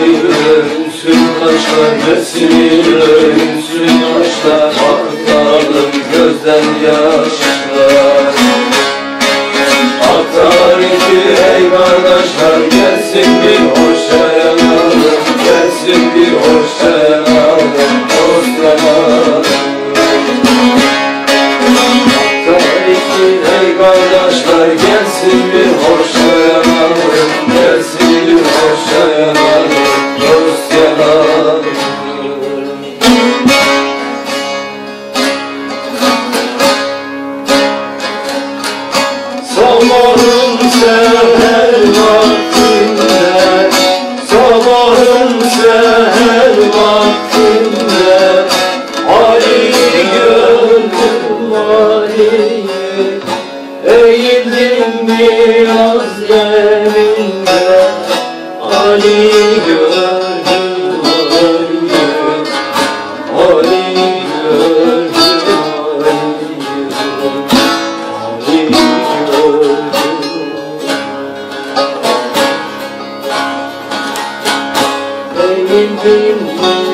ünsün kaşlar besmele ünsün kaşlar aktarım gözden yaşlar aktar iki ey kardeşler gelsin bir hoşça yanalım gelsin bir hoşça yanalım dost yanalım aktar iki ey kardeşler gelsin bir hoşça yanalım gelsin bir hoşça yanalım dost yanalım sabahın seher vaktinde sabahın seher vaktinde Ali gördüm Ali'yi eğildim biraz yerinde Ali gördüm Ali'yi Ali gördüm Ali'yi Ali gördüm